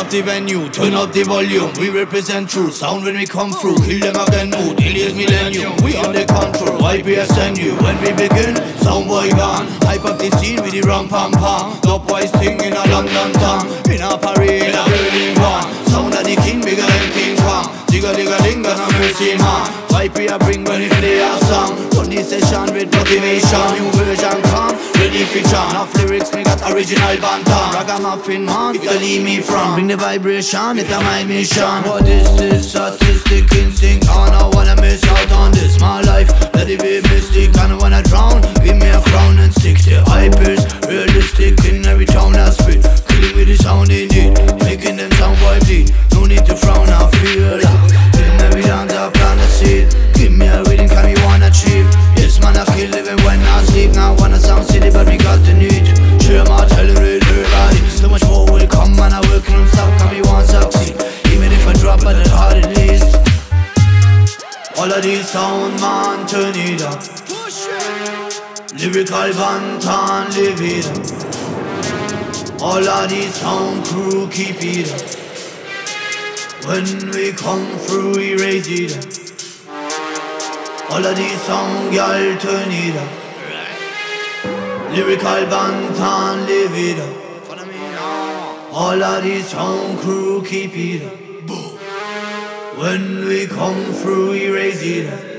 up the venue, turn up the volume. We represent true sound when we come through. Kill them again, mood, delay millennium. We on the control, YPSN you. When we begin, sound boy gone. Hype up the scene with the rum pam pam. Top boys sing in a London town, in a Paris, in a Birmingham. Sound of the king bigger than King Kong. Digga digga dinga na mercy man. Vibe we a bring when we play our song. Run this session with motivation. New version come, ready for chant. Off lyrics me got original bantam. Ragamuffin man, you can leave me from. Bring the vibration, it's my mission. What is this artistic instinct? I don't wanna miss out on this. My life, let it be mystic. I don't wanna drown, give me a crown and stick. The hype is realistic in every town I spit. Killing with the sound indeed, making them sound boy bleed. No need to frown, I feel that. In every dance I plant a seed. Give me a rhythm, can me wanna achieve. Yes man, I feel living when I sleep. Now I wanna sound silly, but we got the need. Share my telling everybody. So much more will come, man, I work non-stop. Can me want succeed, even if I drop at the hard it is. All of these sound, man, turn it up. Lyrical bantan, live it up. All of these sound crew, keep it up. When we come through, we raise it up. All of these sound, y'all turn it up. Lyrical bantan, live it up. All of these sound crew, keep it up. When we come through, we raise it up.